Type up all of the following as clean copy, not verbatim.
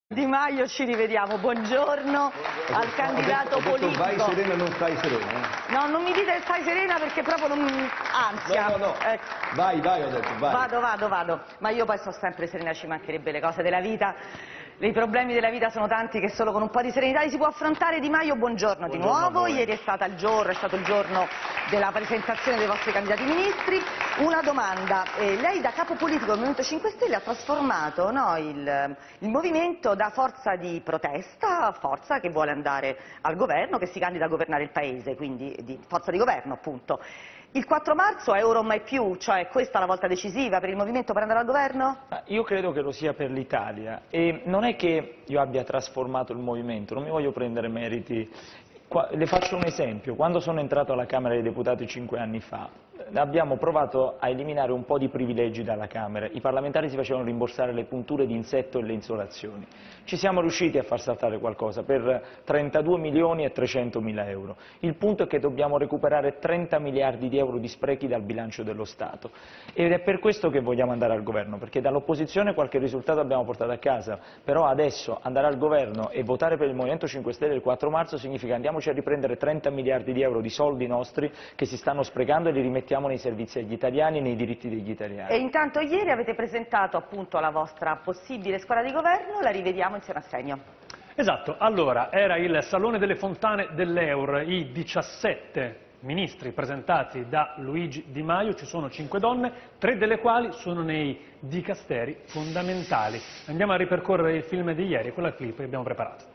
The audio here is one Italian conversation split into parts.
Di Maio, ci rivediamo. Buongiorno al candidato politico. Vai serena, non stai serena. No, non mi dite stai serena perché proprio non ansia. No. Ecco. Vai, ho detto, vai. Vado. Ma io poi sto sempre serena, ci mancherebbe, le cose della vita. I problemi della vita sono tanti che solo con un po' di serenità li si può affrontare. Di Maio, buongiorno di nuovo. Ieri è stato il giorno della presentazione dei vostri candidati ministri. Una domanda, lei da capo politico del Movimento 5 Stelle ha trasformato il movimento da forza di protesta a forza che vuole andare al governo, che si candida a governare il paese, quindi di forza di governo appunto. Il 4 marzo è ora o mai più, cioè questa è la volta decisiva per il movimento per andare al governo? Io credo che lo sia per l'Italia e non è che io abbia trasformato il movimento, non mi voglio prendere meriti. Le faccio un esempio: quando sono entrato alla Camera dei Deputati 5 anni fa abbiamo provato a eliminare un po' di privilegi dalla Camera, i parlamentari si facevano rimborsare le punture di insetto e le insolazioni, ci siamo riusciti a far saltare qualcosa per 32 milioni e 300 mila euro, il punto è che dobbiamo recuperare 30 miliardi di euro di sprechi dal bilancio dello Stato ed è per questo che vogliamo andare al governo, perché dall'opposizione qualche risultato abbiamo portato a casa, però adesso andare al governo e votare per il Movimento 5 Stelle il 4 marzo significa andiamoci a riprendere 30 miliardi di euro di soldi nostri che si stanno sprecando e li rimettiamo nei servizi agli italiani e nei diritti degli italiani. E intanto ieri avete presentato appunto la vostra possibile squadra di governo, la rivediamo insieme a Segno. Esatto, allora era il Salone delle Fontane dell'Eur, i 17 ministri presentati da Luigi Di Maio, ci sono 5 donne, 3 delle quali sono nei dicasteri fondamentali. Andiamo a ripercorrere il film di ieri, quella clip che abbiamo preparato.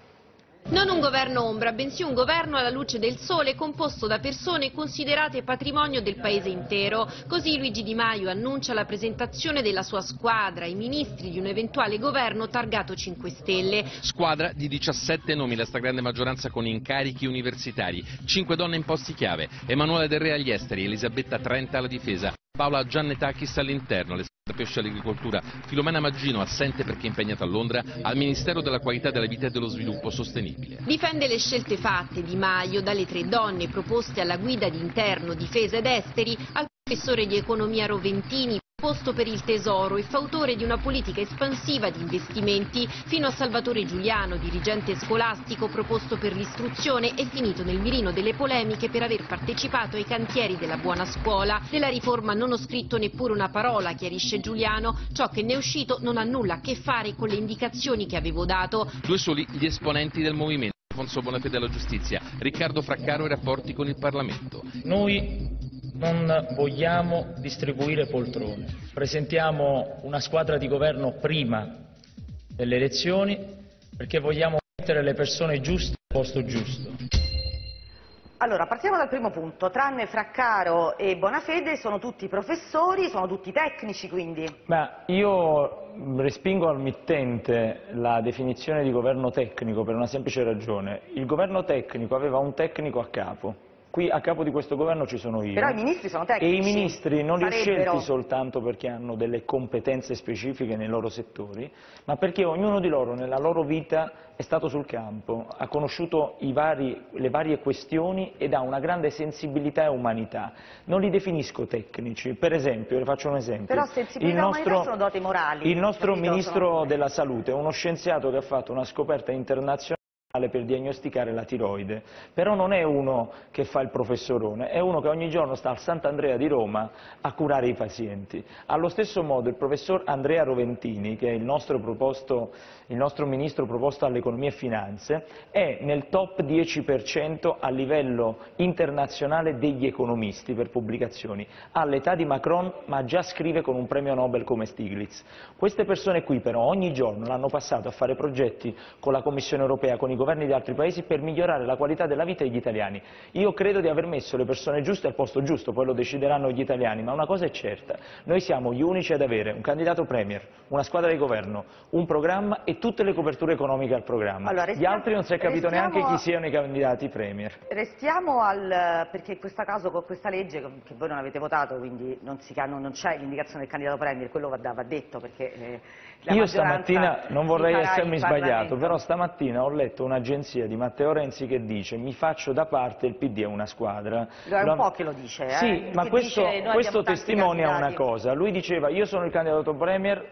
Non un governo ombra, bensì un governo alla luce del sole composto da persone considerate patrimonio del paese intero. Così Luigi Di Maio annuncia la presentazione della sua squadra, i ministri di un eventuale governo targato 5 Stelle. Squadra di 17 nomi, la stragrande maggioranza con incarichi universitari, 5 donne in posti chiave, Emanuele Del Re agli esteri, Elisabetta Trenta alla difesa, Paola Giannetakis all'interno, Pesce all'agricoltura, Filomena Maggino assente perché impegnata a Londra, al Ministero della Qualità della Vita e dello Sviluppo Sostenibile. Difende le scelte fatte Di Maio, dalle 3 donne proposte alla guida di interno, difesa ed esteri, al professore di economia Roventini, posto per il tesoro e fautore di una politica espansiva di investimenti, fino a Salvatore Giuliano, dirigente scolastico proposto per l'istruzione e finito nel mirino delle polemiche per aver partecipato ai cantieri della buona scuola. Della riforma non ho scritto neppure una parola, chiarisce Giuliano, ciò che ne è uscito non ha nulla a che fare con le indicazioni che avevo dato. 2 soli gli esponenti del movimento, Alfonso Bonafede alla giustizia, Riccardo Fraccaro ai rapporti con il Parlamento. Noi non vogliamo distribuire poltrone, presentiamo una squadra di governo prima delle elezioni perché vogliamo mettere le persone giuste al posto giusto. Allora, partiamo dal primo punto, tranne Fraccaro e Bonafede sono tutti professori, sono tutti tecnici quindi. Io respingo al mittente la definizione di governo tecnico per una semplice ragione: il governo tecnico aveva un tecnico a capo. Qui a capo di questo governo ci sono io. Però i ministri sono tecnici. E i ministri non li ho Sarebbero scelti soltanto perché hanno delle competenze specifiche nei loro settori, ma perché ognuno di loro nella loro vita è stato sul campo, ha conosciuto le varie questioni ed ha una grande sensibilità e umanità. Non li definisco tecnici. Per esempio, le faccio un esempio. Però sensibilità e umanità sono doti morali. Il nostro ministro della salute è uno scienziato che ha fatto una scoperta internazionale per diagnosticare la tiroide, però non è uno che fa il professorone, è uno che ogni giorno sta al Sant'Andrea di Roma a curare i pazienti. Allo stesso modo il professor Andrea Roventini, che è il nostro ministro proposto all'economia e finanze, è nel top 10% a livello internazionale degli economisti per pubblicazioni, ha l'età di Macron ma già scrive con un premio Nobel come Stiglitz. Queste persone qui però ogni giorno l'hanno passato a fare progetti con la Commissione europea, con i governi di altri paesi per migliorare la qualità della vita degli italiani. Io credo di aver messo le persone giuste al posto giusto, poi lo decideranno gli italiani, ma una cosa è certa: noi siamo gli unici ad avere un candidato premier, una squadra di governo, un programma e tutte le coperture economiche al programma. Allora, gli altri non si è capito neanche chi siano i candidati premier. Restiamo perché in questo caso con questa legge che voi non avete votato, quindi non c'è l'indicazione del candidato premier, quello va detto perché io stamattina non vorrei essermi sbagliato, però stamattina ho letto un'agenzia di Matteo Renzi che dice: mi faccio da parte, il PD è una squadra. È un po' che lo dice, Sì, ma questo testimonia una cosa. Lui diceva: io sono il candidato premier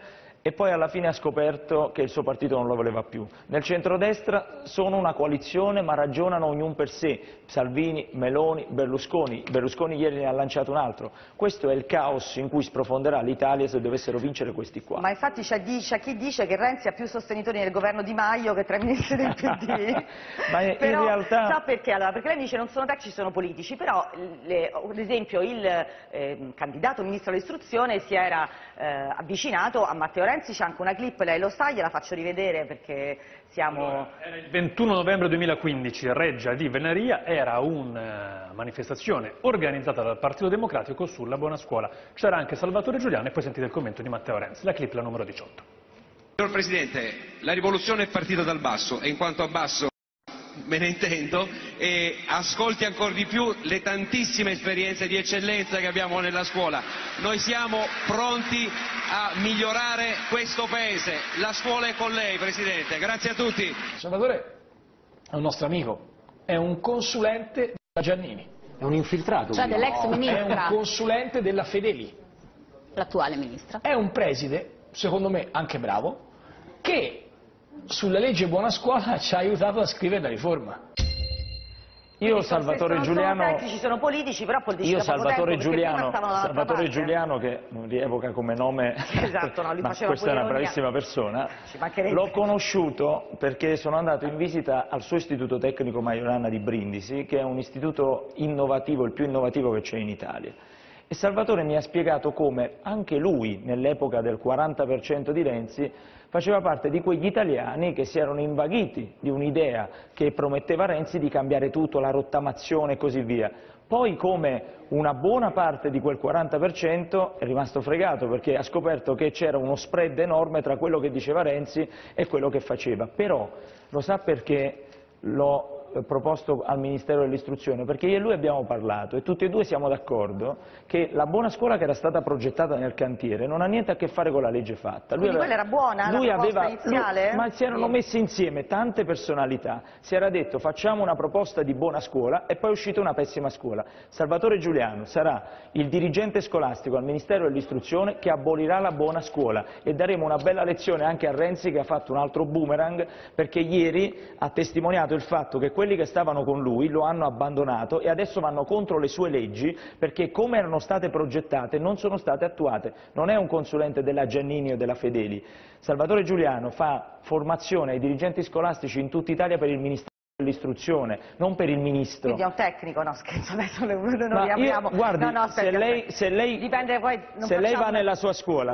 e poi alla fine ha scoperto che il suo partito non lo voleva più. Nel centrodestra sono una coalizione ma ragionano ognuno per sé, Salvini, Meloni, Berlusconi ieri ne ha lanciato un altro. Questo è il caos in cui sprofonderà l'Italia se dovessero vincere questi qua. Ma infatti c'è chi dice che Renzi ha più sostenitori nel governo Di Maio che tra i ministri del PD. Ma in però, realtà... sa perché? Allora, perché lei dice non sono tecnici, sono politici, però ad esempio il candidato ministro dell'istruzione si era avvicinato a Matteo Renzi, c'è anche una clip, lei lo sa, gliela faccio rivedere perché siamo... Allora, era il 21 novembre 2015, Reggia di Venaria, era una manifestazione organizzata dal Partito Democratico sulla buona scuola. C'era anche Salvatore Giuliano e poi sentite il commento di Matteo Renzi. La clip, la numero 18. Signor Presidente, la rivoluzione è partita dal basso e in quanto a basso me ne intendo e ascolti ancora di più le tantissime esperienze di eccellenza che abbiamo nella scuola. Noi siamo pronti a migliorare questo Paese. La scuola è con lei, Presidente. Grazie a tutti. Salvatore è un nostro amico, è un consulente della Giannini. È un infiltrato. Cioè dell'ex È ministra, un consulente della Fedeli. l'attuale ministra. È un preside, secondo me anche bravo, che sulla legge buona scuola ci ha aiutato a scrivere la riforma. Io Salvatore Giuliano, sono tecnici, sono politici, però politici io da poco Salvatore tempo, perché prima stavano dall'altra parte. Giuliano, che non rievoca come nome, Esatto, no, lui ma faceva questa è pure una ironia. bravissima persona, Ci mancherebbe. l'ho conosciuto perché sono andato in visita al suo istituto tecnico Majorana di Brindisi, che è un istituto innovativo, il più innovativo che c'è in Italia. E Salvatore mi ha spiegato come anche lui, nell'epoca del 40% di Renzi, faceva parte di quegli italiani che si erano invaghiti di un'idea che prometteva Renzi di cambiare tutto, la rottamazione e così via. Poi come una buona parte di quel 40% è rimasto fregato perché ha scoperto che c'era uno spread enorme tra quello che diceva Renzi e quello che faceva. Però lo sa perché l'ho proposto al Ministero dell'Istruzione? Perché io e lui abbiamo parlato e tutti e due siamo d'accordo che la buona scuola che era stata progettata nel cantiere non ha niente a che fare con la legge fatta. Quindi quella era buona, la proposta iniziale? Ma si erano messe insieme tante personalità, si era detto facciamo una proposta di buona scuola e poi è uscita una pessima scuola. Salvatore Giuliano sarà il dirigente scolastico al Ministero dell'Istruzione che abolirà la buona scuola e daremo una bella lezione anche a Renzi che ha fatto un altro boomerang perché ieri ha testimoniato il fatto che quelli che stavano con lui lo hanno abbandonato e adesso vanno contro le sue leggi perché come erano state progettate non sono state attuate. Non è un consulente della Giannini o della Fedeli. Salvatore Giuliano fa formazione ai dirigenti scolastici in tutta Italia per il Ministero dell'Istruzione, non per il Ministro. Quindi è un tecnico, no scherzo, adesso non Ma riapriamo. guardi, no, no, se lei dipende poi, se lei va nella sua scuola,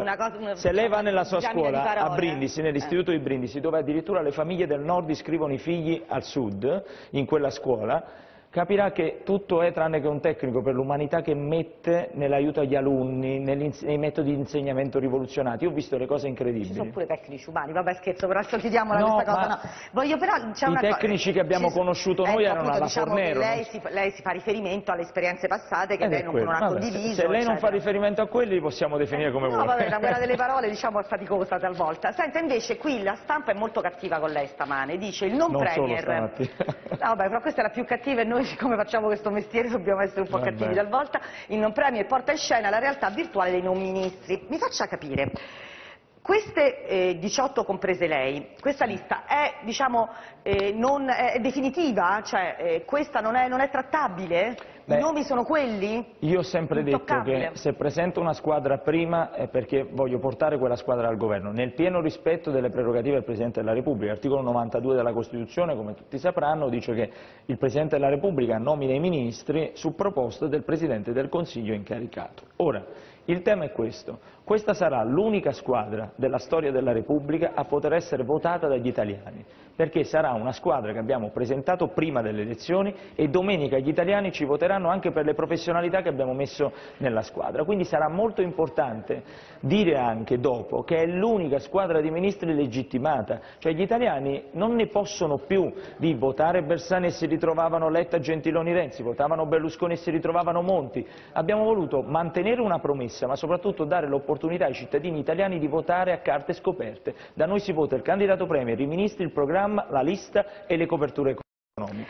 a Brindisi, nell'istituto di Brindisi, dove addirittura le famiglie del nord iscrivono i figli al sud, in quella scuola, capirà che tutto è tranne che un tecnico per l'umanità che mette nell'aiuto agli alunni, nei metodi di insegnamento rivoluzionati. Io ho visto le cose incredibili. Ci sono pure tecnici umani, vabbè scherzo, però adesso chiudiamola questa cosa. No. Voglio però, i tecnici che abbiamo conosciuto noi erano alla Fornero. Lei si fa riferimento alle esperienze passate che lei non ha condiviso. Se lei non fa riferimento a quelli li possiamo definire come vuole. No, vabbè, la guerra delle parole diciamo è faticosa talvolta. Senta, invece qui la stampa è molto cattiva con lei stamane, dice il non premier. Solo stamattina. No, vabbè, però questa è la più cattiva e noi siccome facciamo questo mestiere dobbiamo essere un po' cattivi talvolta. Il non premier porta in scena la realtà virtuale dei non ministri. Mi faccia capire, queste 18 comprese lei, questa lista è, diciamo, è definitiva? Cioè questa non è trattabile? I nomi sono quelli? Io ho sempre detto che se presento una squadra prima è perché voglio portare quella squadra al governo, nel pieno rispetto delle prerogative del Presidente della Repubblica. L'articolo 92 della Costituzione, come tutti sapranno, dice che il Presidente della Repubblica nomina i ministri su proposta del Presidente del Consiglio incaricato. Ora, il tema è questo: questa sarà l'unica squadra della storia della Repubblica a poter essere votata dagli italiani, perché sarà una squadra che abbiamo presentato prima delle elezioni e domenica gli italiani ci voteranno anche per le professionalità che abbiamo messo nella squadra. Quindi sarà molto importante dire anche dopo che è l'unica squadra di ministri legittimata, cioè gli italiani non ne possono più di votare Bersani e si ritrovavano Letta, Gentiloni, Renzi, votavano Berlusconi e si ritrovavano Monti. Abbiamo voluto mantenere una promessa, ma soprattutto dare l'opportunità ai cittadini italiani di votare a carte scoperte. Da noi si vota il candidato premier, i ministri, il programma, la lista e le coperture economiche.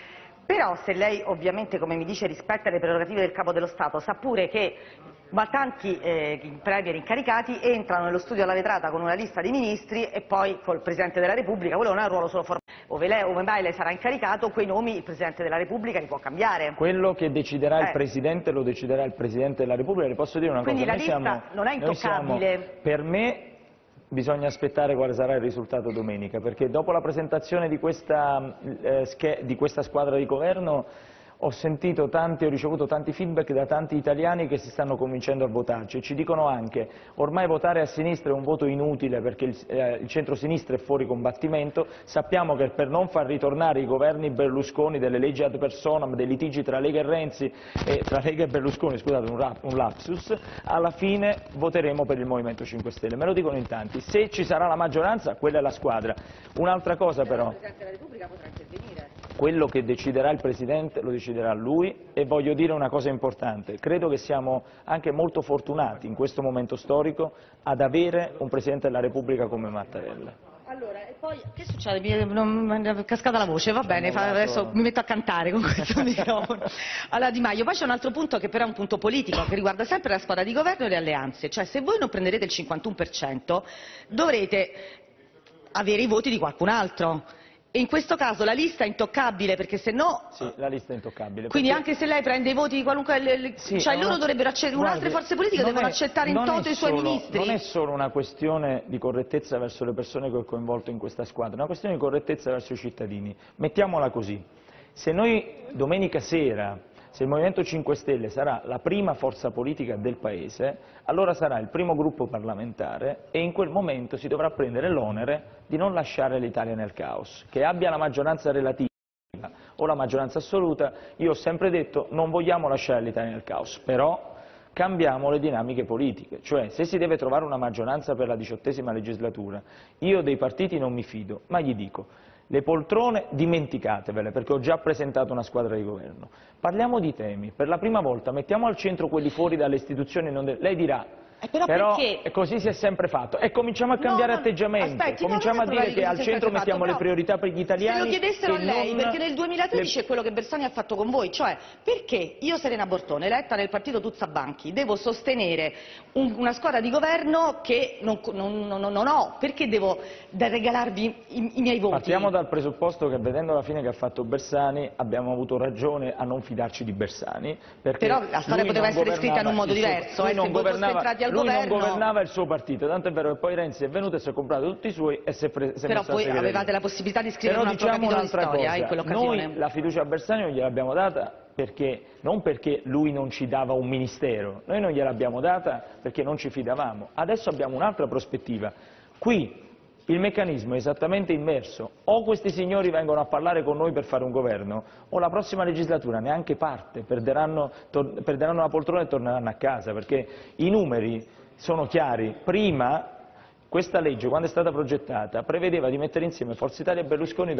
Però se lei ovviamente, come mi dice, rispetta le prerogative del Capo dello Stato, sa pure che tanti premier incaricati entrano nello studio alla vetrata con una lista di ministri e poi col Presidente della Repubblica, quello non è un ruolo solo formale, ove mai lei sarà incaricato, quei nomi il Presidente della Repubblica li può cambiare. Quello che deciderà il Presidente lo deciderà il Presidente della Repubblica, le posso dire una Quindi cosa. Quindi la lista non è intoccabile? Per me bisogna aspettare quale sarà il risultato domenica, perché dopo la presentazione di questa squadra di governo ho ricevuto tanti feedback da tanti italiani che si stanno convincendo a votarci e ci dicono anche ormai votare a sinistra è un voto inutile perché il centro-sinistra è fuori combattimento, sappiamo che per non far ritornare i governi Berlusconi delle leggi ad personam, dei litigi tra Lega e Renzi tra Lega e Berlusconi, scusate un lapsus, alla fine voteremo per il Movimento 5 Stelle, me lo dicono in tanti, se ci sarà la maggioranza quella è la squadra. Un'altra cosa però, il Presidente della Repubblica potrà intervenire. Quello che deciderà il Presidente lo deciderà lui e voglio dire una cosa importante, credo che siamo anche molto fortunati in questo momento storico ad avere un Presidente della Repubblica come Mattarella. Allora, e poi che succede? Mi è cascata la voce, va bene, adesso mi metto a cantare con questo microfono. Allora Di Maio, poi c'è un altro punto che però è un punto politico, che riguarda sempre la squadra di governo e le alleanze, cioè se voi non prenderete il 51% dovrete avere i voti di qualcun altro. E in questo caso la lista è intoccabile perché se no... Sì, la lista è intoccabile. Quindi anche se lei prende i voti di qualunque... Sì, cioè loro dovrebbero accettare, altre forze politiche devono accettare in toto i suoi ministri. Non è solo una questione di correttezza verso le persone che ho coinvolto in questa squadra, è una questione di correttezza verso i cittadini. Mettiamola così, se noi domenica sera, se il Movimento 5 Stelle sarà la prima forza politica del Paese, allora sarà il primo gruppo parlamentare e in quel momento si dovrà prendere l'onere di non lasciare l'Italia nel caos. Che abbia la maggioranza relativa o la maggioranza assoluta, io ho sempre detto non vogliamo lasciare l'Italia nel caos, però cambiamo le dinamiche politiche, cioè se si deve trovare una maggioranza per la 18ª legislatura, io dei partiti non mi fido, ma gli dico le poltrone dimenticatevele perché ho già presentato una squadra di governo. Parliamo di temi, per la prima volta mettiamo al centro quelli fuori dalle istituzioni, lei dirà però così si è sempre fatto e cominciamo a cambiare atteggiamento, cominciamo a dire che al centro mettiamo le priorità per gli italiani. Se lo chiedessero a lei, perché nel 2013 è quello che Bersani ha fatto con voi, cioè perché io Serena Bortone, eletta nel partito Tuzza Banchi, devo sostenere una squadra di governo che non ho, perché devo regalarvi i miei voti? Partiamo dal presupposto che vedendo la fine che ha fatto Bersani abbiamo avuto ragione a non fidarci di Bersani, perché però la storia poteva essere scritta in un modo diverso, se voi foste entrati al lui governo... non governava il suo partito, tanto è vero che poi Renzi è venuto e si è comprato tutti i suoi e si è messo però poi avevate la possibilità di scrivere un altro capitolo di storia in quell'occasione. Noi la fiducia a Bersani non gliel'abbiamo data non perché lui non ci dava un ministero, noi non gliel'abbiamo data perché non ci fidavamo. Adesso abbiamo un'altra prospettiva. Qui il meccanismo è esattamente inverso, o questi signori vengono a parlare con noi per fare un governo, o la prossima legislatura neanche parte, perderanno la poltrona e torneranno a casa, perché i numeri sono chiari. Prima questa legge, quando è stata progettata, prevedeva di mettere insieme Forza Italia e Berlusconi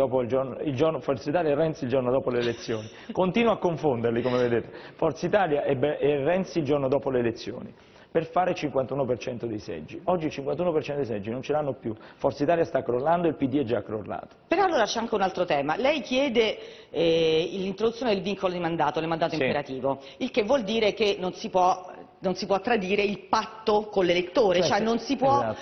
Forza Italia e Renzi il giorno dopo le elezioni. Continuo a confonderli, come vedete, Forza Italia e Renzi il giorno dopo le elezioni, per fare il 51% dei seggi. Oggi il 51% dei seggi non ce l'hanno più, Forza Italia sta crollando e il PD è già crollato. Però allora c'è anche un altro tema, lei chiede l'introduzione del vincolo di mandato, del mandato imperativo, il che vuol dire che non si può tradire il patto con l'elettore, cioè non si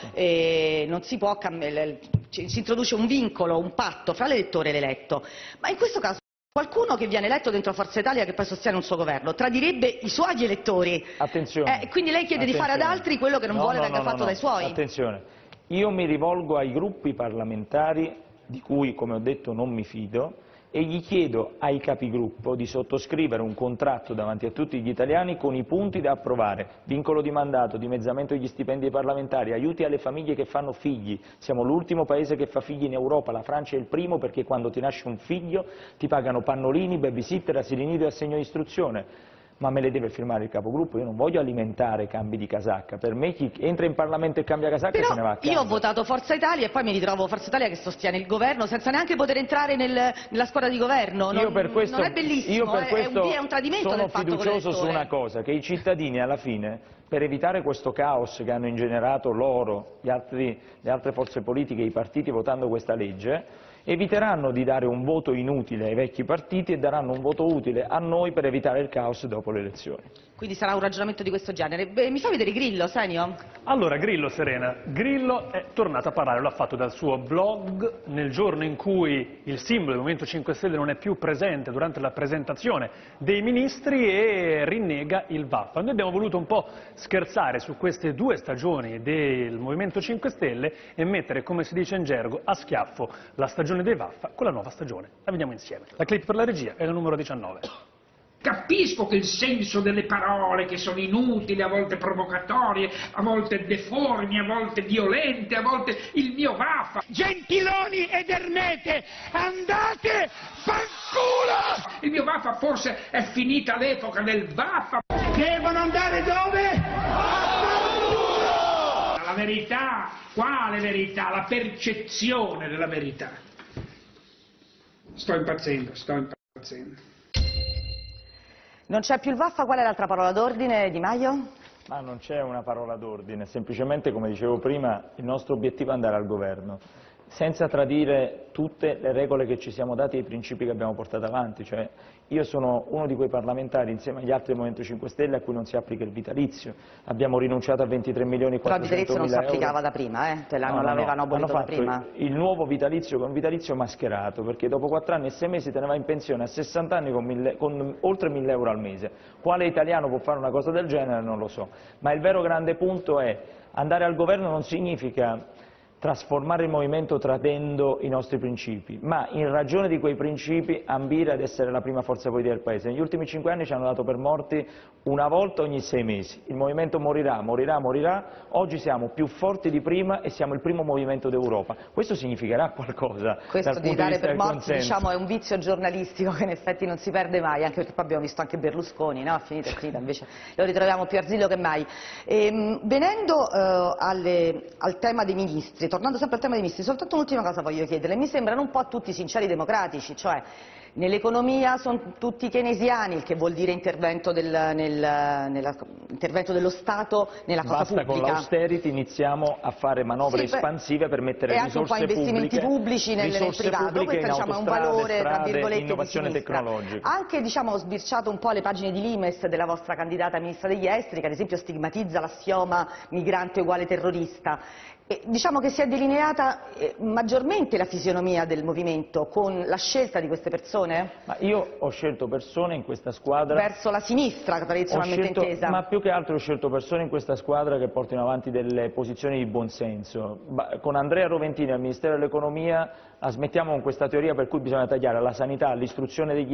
introduce un vincolo, un patto fra l'elettore e l'eletto, ma in questo caso qualcuno che viene eletto dentro Forza Italia che poi sostiene un suo governo tradirebbe i suoi elettori. Attenzione. Quindi lei chiede di fare ad altri quello che non vuole venga fatto dai suoi. Attenzione, io mi rivolgo ai gruppi parlamentari di cui, come ho detto, non mi fido e gli chiedo ai capigruppo di sottoscrivere un contratto davanti a tutti gli italiani con i punti da approvare, vincolo di mandato, dimezzamento degli stipendi ai parlamentari, aiuti alle famiglie che fanno figli, siamo l'ultimo paese che fa figli in Europa, la Francia è il primo perché quando ti nasce un figlio ti pagano pannolini, babysitter, asili nido e assegno di istruzione. Ma me le deve firmare il capogruppo, io non voglio alimentare cambi di casacca, per me chi entra in Parlamento e cambia casacca se ne va a casa. Io ho votato Forza Italia e poi mi ritrovo Forza Italia che sostiene il governo senza neanche poter entrare nella squadra di governo, non è bellissimo, è un tradimento del patto con l'elettore. Sono fiducioso su una cosa, che i cittadini alla fine, per evitare questo caos che hanno ingenerato loro, le altre forze politiche, i partiti votando questa legge, eviteranno di dare un voto inutile ai vecchi partiti e daranno un voto utile a noi per evitare il caos dopo le elezioni. Quindi sarà un ragionamento di questo genere. Beh, mi fa vedere Grillo, Senio? Allora, Grillo, Serena, Grillo è tornato a parlare, l'ha fatto dal suo blog nel giorno in cui il simbolo del Movimento 5 Stelle non è più presente durante la presentazione dei ministri e rinnega il Vaffa. Noi abbiamo voluto un po' scherzare su queste 2 stagioni del Movimento 5 Stelle e mettere, come si dice in gergo, a schiaffo la stagione dei Vaffa con la nuova stagione. La vediamo insieme. La clip per la regia è la numero 19. Capisco che il senso delle parole, che sono inutili, a volte provocatorie, a volte deformi, a volte violente, a volte il mio Vaffa. Gentiloni ed Ernete, andate fanculo! Il mio Vaffa, forse è finita l'epoca del Vaffa. Devono andare dove? La verità, quale verità? La percezione della verità. Sto impazzendo. Non c'è più il Vaffa, qual è l'altra parola d'ordine, Di Maio? Ma non c'è una parola d'ordine, semplicemente, come dicevo prima, il nostro obiettivo è andare al governo, senza tradire tutte le regole che ci siamo dati e i principi che abbiamo portato avanti. Cioè, io sono uno di quei parlamentari, insieme agli altri del Movimento 5 Stelle, a cui non si applica il vitalizio. Abbiamo rinunciato a 23 milioni e 400 Però il vitalizio non si euro. applicava da prima, non l'avevano abolito da prima. Il nuovo vitalizio con un vitalizio mascherato, perché dopo 4 anni e 6 mesi te ne vai in pensione a 60 anni con oltre 1.000 euro al mese. Quale italiano può fare una cosa del genere? Non lo so. Ma il vero grande punto è: andare al governo non significa trasformare il movimento tradendo i nostri principi, ma in ragione di quei principi ambire ad essere la prima forza politica del Paese. Negli ultimi 5 anni ci hanno dato per morti una volta ogni 6 mesi. Il movimento morirà. Oggi siamo più forti di prima e siamo il primo movimento d'Europa. Questo significherà qualcosa. Questo di dare per morti, diciamo, è un vizio giornalistico che in effetti non si perde mai, anche perché poi abbiamo visto anche Berlusconi, no? È finita, invece lo ritroviamo più arzillo che mai. Venendo al tema dei ministri, tornando sempre al tema dei ministri, soltanto un'ultima cosa voglio chiederle. Mi sembrano un po' tutti sinceri democratici, cioè nell'economia sono tutti keynesiani, il che vuol dire intervento dello Stato nella cosa pubblica. Basta con l'austerity, iniziamo a fare manovre espansive per mettere risorse pubbliche. E anche un po' investimenti pubblici nel privato, questo diciamo, è un valore, tra virgolette, innovazione di sinistra. Tecnologica. Anche ho sbirciato un po' le pagine di Limes della vostra candidata ministra degli esteri, che ad esempio stigmatizza l'assioma migrante uguale terrorista. Diciamo che si è delineata maggiormente la fisionomia del movimento con la scelta di queste persone? Ma io ho scelto persone in questa squadra... Verso la sinistra, tradizionalmente intesa? Ma più che altro ho scelto persone in questa squadra che portino avanti delle posizioni di buonsenso. Con Andrea Roventini al Ministero dell'Economia smettiamo con questa teoria per cui bisogna tagliare alla sanità, all'istruzione degli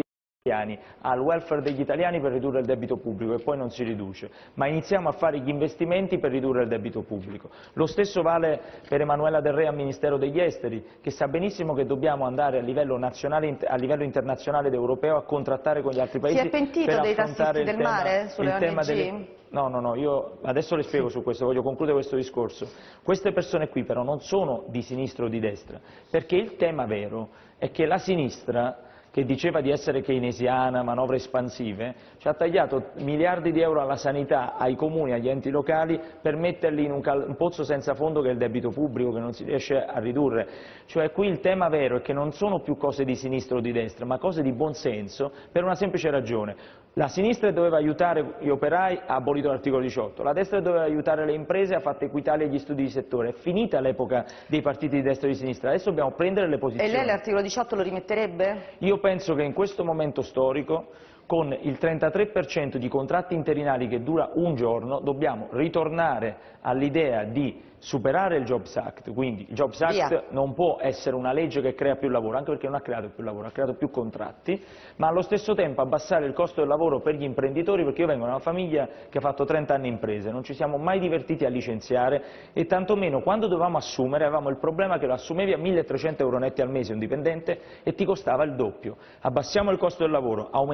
al welfare degli italiani per ridurre il debito pubblico, e poi non si riduce, ma iniziamo a fare gli investimenti per ridurre il debito pubblico. Lo stesso vale per Emanuela Del Re al Ministero degli Esteri, che sa benissimo che dobbiamo andare a livello nazionale, a livello internazionale ed europeo a contrattare con gli altri paesi. Si è pentito dei tassisti del mare sulle ONG? No, io adesso le spiego su questo, voglio concludere questo discorso. Queste persone qui però non sono di sinistra o di destra, perché il tema vero è che la sinistra, che diceva di essere keynesiana, manovre espansive, ci ha tagliato miliardi di euro alla sanità, ai comuni, agli enti locali, per metterli in un pozzo senza fondo che è il debito pubblico, che non si riesce a ridurre. Cioè qui il tema vero è che non sono più cose di sinistra o di destra, ma cose di buonsenso, per una semplice ragione. La sinistra doveva aiutare gli operai, ha abolito l'articolo 18, la destra doveva aiutare le imprese, ha fatto Equitalia e gli studi di settore. È finita l'epoca dei partiti di destra e di sinistra, adesso dobbiamo prendere le posizioni. E lei l'articolo 18 lo rimetterebbe? Io penso che in questo momento storico, con il 33% di contratti interinali che dura un giorno, dobbiamo ritornare all'idea di superare il Jobs Act. Quindi il Jobs Act non può essere una legge che crea più lavoro, anche perché non ha creato più lavoro, ha creato più contratti, ma allo stesso tempo abbassare il costo del lavoro per gli imprenditori, perché io vengo da una famiglia che ha fatto 30 anni imprese, non ci siamo mai divertiti a licenziare, e tantomeno quando dovevamo assumere avevamo il problema che lo assumevi a 1.300 euro netti al mese un dipendente e ti costava il doppio. Abbassiamo il costo del lavoro, aumentiamo le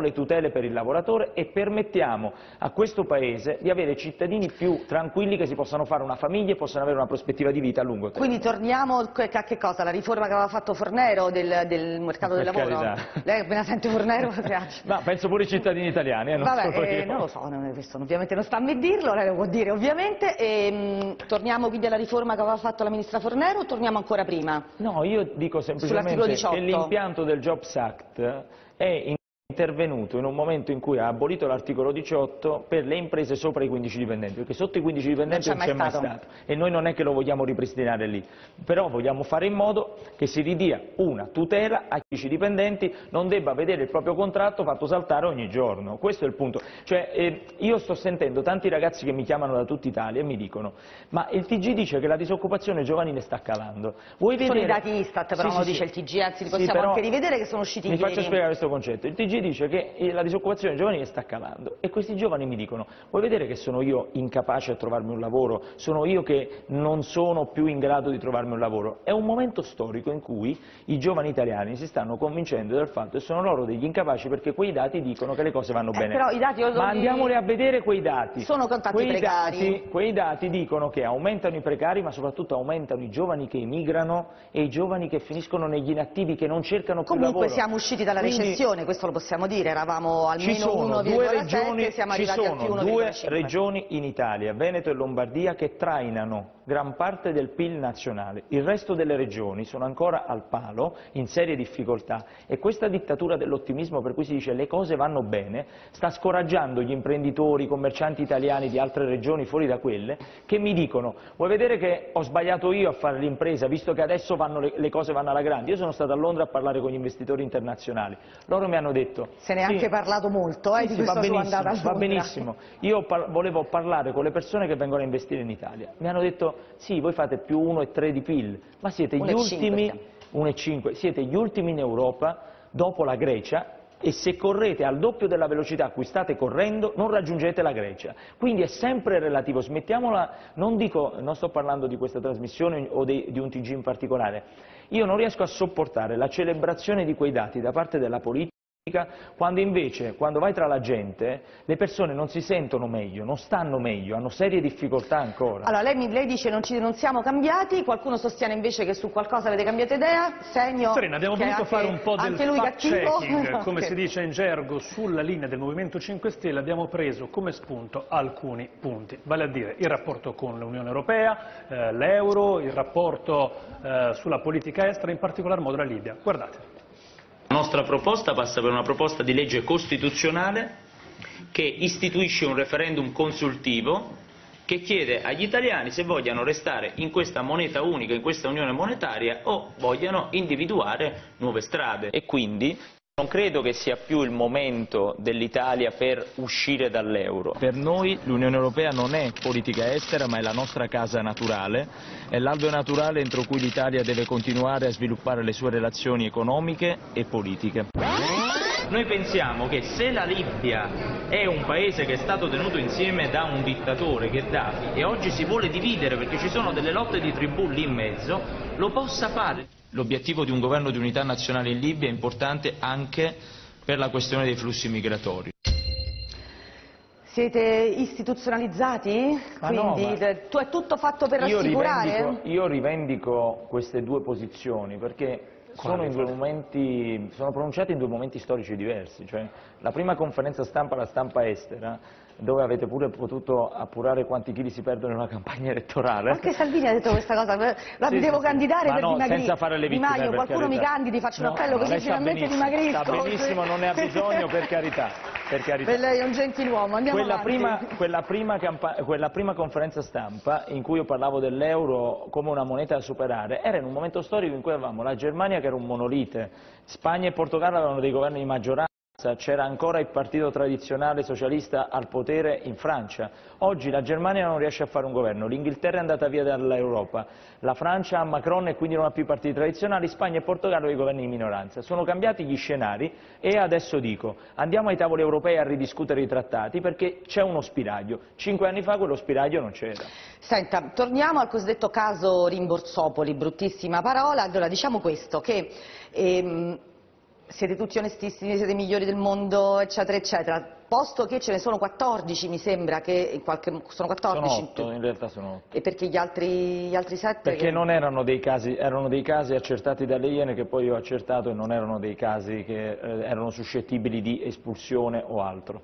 le tutele per il lavoratore e permettiamo a questo Paese di avere cittadini più tranquilli che si possano fare una famiglia e possano avere una prospettiva di vita a lungo termine. Quindi torniamo a che cosa? La riforma che aveva fatto Fornero del mercato del lavoro? Carità. Lei appena sente Fornero piace? Ma penso pure i cittadini italiani, non solo io. Non lo so, questo ovviamente non sta a me dirlo, lei lo può dire ovviamente. Torniamo quindi alla riforma che aveva fatto la ministra Fornero o torniamo ancora prima? No, io dico semplicemente che l'impianto del Jobs Act è intervenuto in un momento in cui ha abolito l'articolo 18 per le imprese sopra i 15 dipendenti, perché sotto i 15 dipendenti non c'è mai stato e noi non è che lo vogliamo ripristinare lì, però vogliamo fare in modo che si ridia una tutela ai 15 dipendenti, non debba vedere il proprio contratto fatto saltare ogni giorno, questo è il punto. Cioè, io sto sentendo tanti ragazzi che mi chiamano da tutta Italia e mi dicono ma il TG dice che la disoccupazione giovanile sta calando. Vuoi vedere... Sono i dati Istat, però non dice il TG, anzi li possiamo anche rivedere che sono usciti ieri. Mi faccio spiegare questo concetto. Il TG dice che la disoccupazione giovanile sta calando e questi giovani mi dicono vuoi vedere che sono io incapace a trovarmi un lavoro, sono io che non sono più in grado di trovarmi un lavoro. È un momento storico in cui i giovani italiani si stanno convincendo del fatto che sono loro degli incapaci perché quei dati dicono che le cose vanno bene. Però i dati ma andiamoli a vedere quei dati. Sono contatti precari. Quei dati dicono che aumentano i precari ma soprattutto aumentano i giovani che emigrano e i giovani che finiscono negli inattivi, che non cercano più lavoro. Comunque siamo usciti dalla recessione, questo lo possiamo dire. Eravamo al meno 1,7, siamo arrivati al più 1,5. Ci sono due regioni in Italia, Veneto e Lombardia, che trainano gran parte del PIL nazionale. Il resto delle regioni sono ancora al palo, in serie difficoltà e questa dittatura dell'ottimismo per cui si dice le cose vanno bene sta scoraggiando gli imprenditori, i commercianti italiani di altre regioni fuori da quelle che mi dicono vuoi vedere che ho sbagliato io a fare l'impresa visto che adesso le cose vanno alla grande. Io sono stato a Londra a parlare con gli investitori internazionali, loro mi hanno detto se ne è anche parlato molto di questa sua andata a Londra. Va benissimo, io volevo parlare con le persone che vengono a investire in Italia, mi hanno detto sì voi fate più 1,3 di PIL ma siete gli ultimi 1,5, siete gli ultimi in Europa dopo la Grecia e se correte al doppio della velocità a cui state correndo non raggiungete la Grecia, quindi è sempre relativo, smettiamola, non sto parlando di questa trasmissione o di un TG in particolare, io non riesco a sopportare la celebrazione di quei dati da parte della politica quando invece, quando vai tra la gente, le persone non si sentono meglio, non stanno meglio, hanno serie difficoltà ancora. Allora, lei dice non siamo cambiati, qualcuno sostiene invece che su qualcosa avete cambiato idea? Segno Serena, abbiamo voluto fare un po' del fact-checking, come si dice in gergo, sulla linea del Movimento 5 Stelle abbiamo preso come spunto alcuni punti, vale a dire il rapporto con l'Unione Europea, l'euro, il rapporto sulla politica estera, in particolar modo la Libia. Guardate. La nostra proposta passa per una proposta di legge costituzionale che istituisce un referendum consultivo che chiede agli italiani se vogliano restare in questa moneta unica, in questa unione monetaria o vogliano individuare nuove strade. E quindi non credo che sia più il momento dell'Italia per uscire dall'euro. Per noi l'Unione Europea non è politica estera ma è la nostra casa naturale, è l'alveo naturale entro cui l'Italia deve continuare a sviluppare le sue relazioni economiche e politiche. Noi pensiamo che se la Libia è un paese che è stato tenuto insieme da un dittatore, Gheddafi, e oggi si vuole dividere perché ci sono delle lotte di tribù lì in mezzo, lo possa fare. L'obiettivo di un governo di unità nazionale in Libia è importante anche per la questione dei flussi migratori. Siete istituzionalizzati? Quindi è tutto fatto per rassicurare? Io rivendico queste due posizioni perché sono pronunciate in due momenti storici diversi, cioè la prima conferenza stampa alla stampa estera dove avete pure potuto appurare quanti chili si perdono in una campagna elettorale. Anche Salvini ha detto questa cosa, mi devo candidare per dimagrire. Senza fare le vittime, Di Maio, qualcuno mi candidi, faccio un appello così finalmente dimagrisco. Sta benissimo, non ne ha bisogno, per carità. Per lei è un gentiluomo, andiamo avanti. Quella prima conferenza stampa in cui io parlavo dell'euro come una moneta da superare era in un momento storico in cui avevamo la Germania che era un monolite, Spagna e Portogallo avevano dei governi di maggioranza, c'era ancora il partito tradizionale socialista al potere in Francia. Oggi la Germania non riesce a fare un governo, l'Inghilterra è andata via dall'Europa, la Francia ha Macron e quindi non ha più partiti tradizionali, Spagna e Portogallo i governi di minoranza. Sono cambiati gli scenari e adesso dico andiamo ai tavoli europei a ridiscutere i trattati perché c'è uno spiraglio. 5 anni fa quello spiraglio non c'era. Senta, torniamo al cosiddetto caso Rimborsopoli, bruttissima parola. Allora diciamo questo, che siete tutti onestissimi, siete i migliori del mondo, eccetera, eccetera. Posto che ce ne sono 14, mi sembra che sono 14. Sono 8, in realtà sono 8. E perché gli altri 7? Perché non erano dei casi, erano dei casi accertati dalle Iene che poi ho accertato e non erano dei casi che erano suscettibili di espulsione o altro.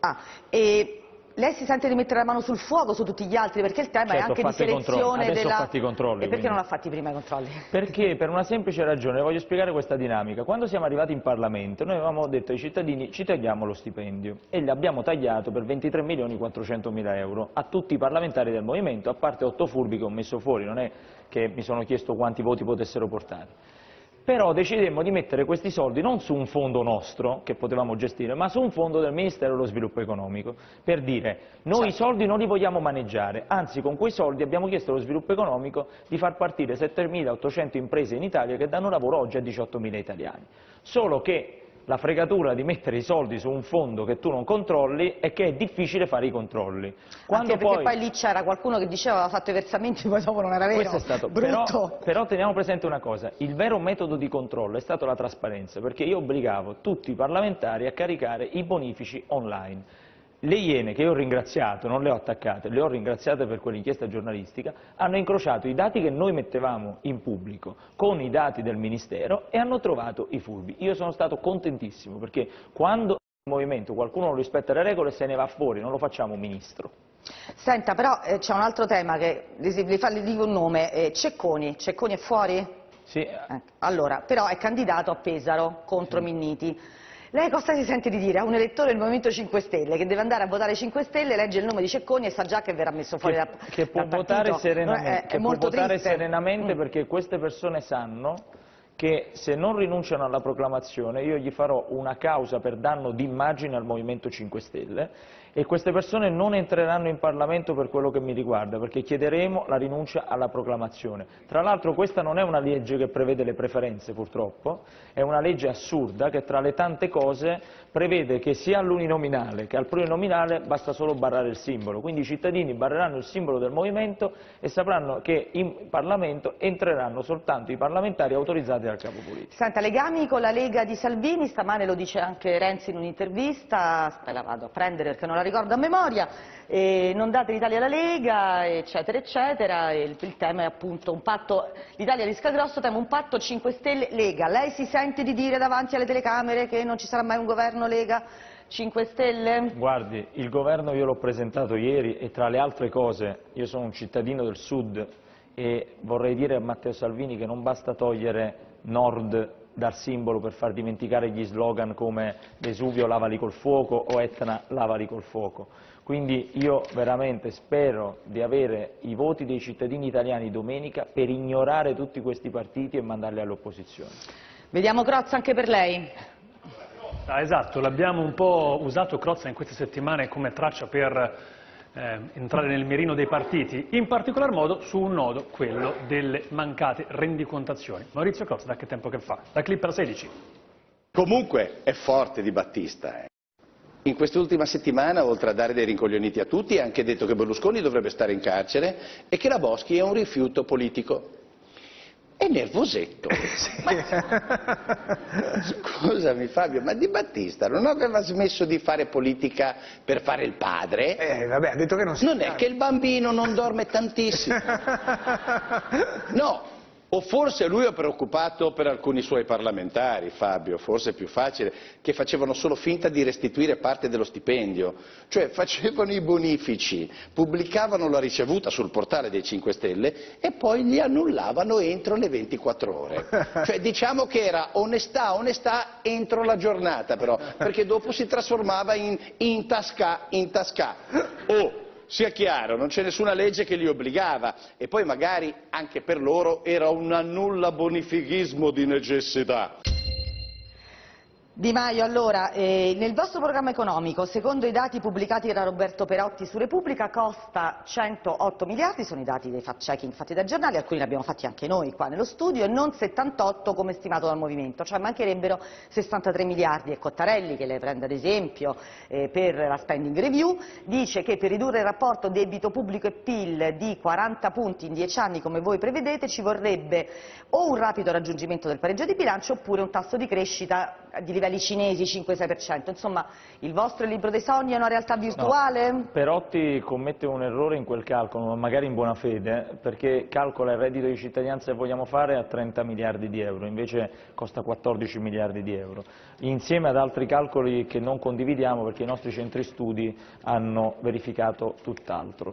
E lei si sente di mettere la mano sul fuoco su tutti gli altri, perché il tema è anche di selezione Adesso ho fatto i controlli. E perché quindi. non l'ha fatti prima i controlli? Perché per una semplice ragione, voglio spiegare questa dinamica. Quando siamo arrivati in Parlamento noi avevamo detto ai cittadini ci tagliamo lo stipendio e l'abbiamo tagliato per 23.400.000 euro a tutti i parlamentari del Movimento, a parte 8 furbi che ho messo fuori, non è che mi sono chiesto quanti voti potessero portare. Però decidemmo di mettere questi soldi non su un fondo nostro, che potevamo gestire, ma su un fondo del Ministero dello Sviluppo Economico, per dire noi i soldi non li vogliamo maneggiare, anzi con quei soldi abbiamo chiesto allo Sviluppo Economico di far partire 7.800 imprese in Italia che danno lavoro oggi a 18.000 italiani. Solo che la fregatura di mettere i soldi su un fondo che tu non controlli è che è difficile fare i controlli. Anche perché poi lì c'era qualcuno che diceva aveva fatto i versamenti, poi dopo non era vero. Questo è stato brutto. Però teniamo presente una cosa, il vero metodo di controllo è stato la trasparenza, perché io obbligavo tutti i parlamentari a caricare i bonifici online. Le Iene, che io ho ringraziato, non le ho attaccate, le ho ringraziate per quell'inchiesta giornalistica, hanno incrociato i dati che noi mettevamo in pubblico con i dati del Ministero e hanno trovato i furbi. Io sono stato contentissimo, perché quando nel Movimento qualcuno non rispetta le regole se ne va fuori, non lo facciamo ministro. Senta, però c'è un altro tema che le dico un nome, Cecconi. Cecconi è fuori? Sì. Allora, però è candidato a Pesaro contro Minniti. Lei cosa si sente di dire a un elettore del Movimento 5 Stelle che deve andare a votare 5 Stelle, legge il nome di Cecconi e sa già che verrà messo fuori dal partito? Che può votare serenamente, è molto triste. Perché queste persone sanno che se non rinunciano alla proclamazione io gli farò una causa per danno d'immagine al Movimento 5 Stelle e queste persone non entreranno in Parlamento per quello che mi riguarda, perché chiederemo la rinuncia alla proclamazione. Tra l'altro questa non è una legge che prevede le preferenze purtroppo, è una legge assurda che tra le tante cose prevede che sia all'uninominale che al plurinominale basta solo barrare il simbolo, quindi i cittadini barreranno il simbolo del Movimento e sapranno che in Parlamento entreranno soltanto i parlamentari autorizzati dal capo politico. Senta, legami con la Lega di Salvini, stamane lo dice anche Renzi in un'intervista, la vado a prendere perché non la ricordo a memoria, non date l'Italia alla Lega, eccetera, eccetera, e il tema è appunto un patto, l'Italia rischia grosso, tema un patto 5 Stelle Lega. Lei si sente di dire davanti alle telecamere che non ci sarà mai un governo Lega 5 Stelle? Guardi, il governo io l'ho presentato ieri e tra le altre cose io sono un cittadino del Sud e vorrei dire a Matteo Salvini che non basta togliere Nord dal simbolo per far dimenticare gli slogan come Vesuvio lavali col fuoco o Etna lavali col fuoco. Quindi io veramente spero di avere i voti dei cittadini italiani domenica per ignorare tutti questi partiti e mandarli all'opposizione. Vediamo Crozza anche per lei. Esatto, l'abbiamo un po' usato Crozza in queste settimane come traccia per entrare nel mirino dei partiti, in particolar modo su un nodo, quello delle mancate rendicontazioni. Maurizio Crozza da che tempo che fa? Da Clipper 16. Comunque è forte Di Battista. In quest'ultima settimana, oltre a dare dei rincoglioniti a tutti, ha anche detto che Berlusconi dovrebbe stare in carcere e che la Boschi è un rifiuto politico. È nervosetto. Scusami Fabio, ma Di Battista non aveva smesso di fare politica per fare il padre? Vabbè, ha detto che non si Non è che il bambino non dorme tantissimo. No. O forse lui è preoccupato per alcuni suoi parlamentari, Fabio, forse è più facile, che facevano solo finta di restituire parte dello stipendio, cioè facevano i bonifici, pubblicavano la ricevuta sul portale dei 5 Stelle e poi li annullavano entro le 24 ore. Cioè diciamo che era onestà entro la giornata però, perché dopo si trasformava in tasca. Oh! Sia chiaro, non c'è nessuna legge che li obbligava e poi magari anche per loro era un annulla bonifichismo di necessità. Di Maio, allora, nel vostro programma economico, secondo i dati pubblicati da Roberto Perotti su Repubblica, costa 108 miliardi, sono i dati dei fact-checking fatti dai giornali, alcuni li abbiamo fatti anche noi qua nello studio, e non 78 come stimato dal Movimento, cioè mancherebbero 63 miliardi. E Cottarelli, che lei prende ad esempio per la spending review, dice che per ridurre il rapporto debito pubblico e PIL di 40 punti in 10 anni, come voi prevedete, ci vorrebbe o un rapido raggiungimento del pareggio di bilancio oppure un tasso di crescita di livello modelli cinesi 5-6%, insomma il vostro libro dei sogni è una realtà virtuale? No, Perotti commette un errore in quel calcolo, magari in buona fede, perché calcola il reddito di cittadinanza che vogliamo fare a 30 miliardi di euro, invece costa 14 miliardi di euro, insieme ad altri calcoli che non condividiamo perché i nostri centri studi hanno verificato tutt'altro.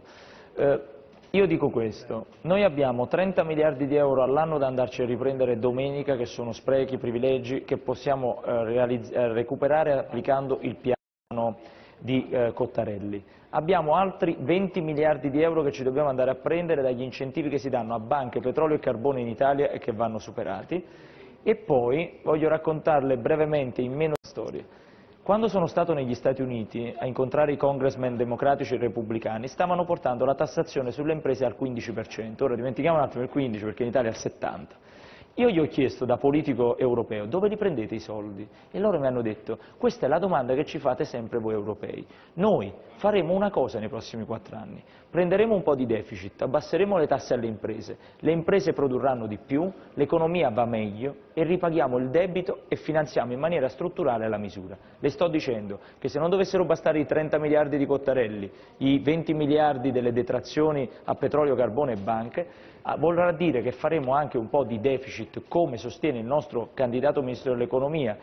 Io dico questo, noi abbiamo 30 miliardi di euro all'anno da andarci a riprendere domenica, che sono sprechi, privilegi, che possiamo recuperare applicando il piano di Cottarelli. Abbiamo altri 20 miliardi di euro che ci dobbiamo andare a prendere dagli incentivi che si danno a banche, petrolio e carbone in Italia e che vanno superati. E poi voglio raccontarle brevemente in meno storie. Quando sono stato negli Stati Uniti a incontrare i congressmen democratici e repubblicani, stavano portando la tassazione sulle imprese al 15%, ora dimentichiamo un attimo il 15% perché in Italia è al 70%. Io gli ho chiesto da politico europeo dove li prendete i soldi e loro mi hanno detto questa è la domanda che ci fate sempre voi europei. Noi faremo una cosa nei prossimi 4 anni, prenderemo un po' di deficit, abbasseremo le tasse alle imprese, le imprese produrranno di più, l'economia va meglio e ripaghiamo il debito e finanziamo in maniera strutturale la misura. Le sto dicendo che se non dovessero bastare i 30 miliardi di Cottarelli, i 20 miliardi delle detrazioni a petrolio, carbone e banche, vorrà dire che faremo anche un po' di deficit, come sostiene il nostro candidato ministro dell'economia,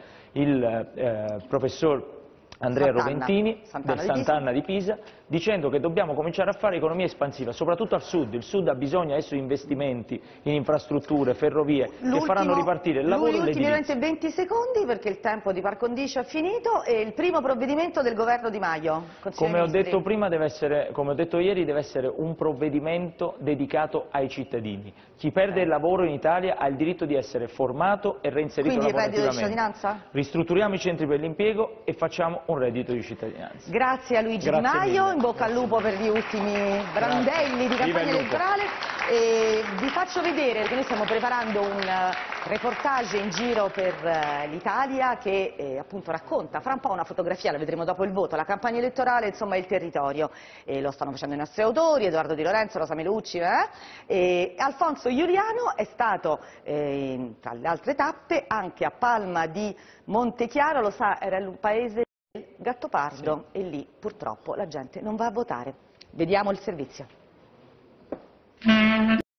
il professor Andrea Roventini del Sant'Anna di Pisa, dicendo che dobbiamo cominciare a fare economia espansiva, soprattutto al Sud. Il Sud ha bisogno adesso di investimenti in infrastrutture, ferrovie, che faranno ripartire il lavoro e l'edilizia. Ultimamente 20 secondi perché il tempo di par condicio è finito e il primo provvedimento del governo Di Maio. Come ho detto prima, come ho detto ieri, deve essere un provvedimento dedicato ai cittadini. Chi perde il lavoro in Italia ha il diritto di essere formato e reinserito lavorativamente. Quindi il reddito di cittadinanza? Ristrutturiamo i centri per l'impiego e facciamo un reddito di cittadinanza. Grazie a Luigi Di Maio, mille. in bocca al lupo per gli ultimi brandelli di campagna elettorale. E vi faccio vedere, perché noi stiamo preparando un reportage in giro per l'Italia che appunto racconta fra un po' una fotografia, la vedremo dopo il voto, la campagna elettorale, insomma il territorio. Lo stanno facendo i nostri autori, Edoardo Di Lorenzo, Rosa Melucci, e Alfonso Iuliano è stato, tra le altre tappe, anche a Palma di Montechiaro, lo sa, era il paese del Gattopardo, e lì purtroppo la gente non va a votare. Vediamo il servizio.